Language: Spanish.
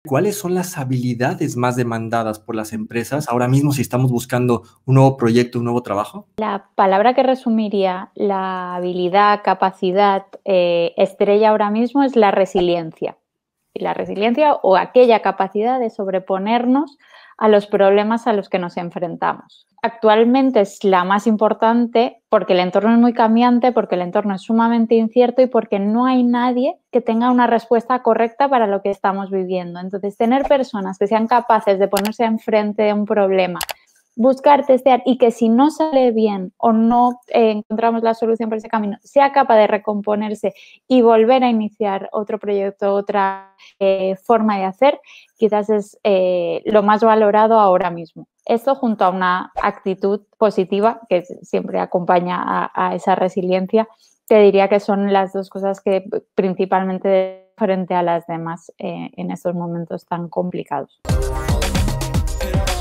¿Cuáles son las habilidades más demandadas por las empresas ahora mismo si estamos buscando un nuevo proyecto, un nuevo trabajo? La palabra que resumiría la habilidad, capacidad estrella ahora mismo es la resiliencia. Y la resiliencia o aquella capacidad de sobreponernos a los problemas a los que nos enfrentamos. Actualmente es la más importante porque el entorno es muy cambiante, porque el entorno es sumamente incierto y porque no hay nadie que tenga una respuesta correcta para lo que estamos viviendo. Entonces, tener personas que sean capaces de ponerse enfrente de un problema, buscar, testear y que si no sale bien o no encontramos la solución por ese camino, sea capaz de recomponerse y volver a iniciar otro proyecto, otra forma de hacer, quizás es lo más valorado ahora mismo. Esto junto a una actitud positiva que siempre acompaña a esa resiliencia, te diría que son las dos cosas que principalmente frente a las demás en estos momentos tan complicados.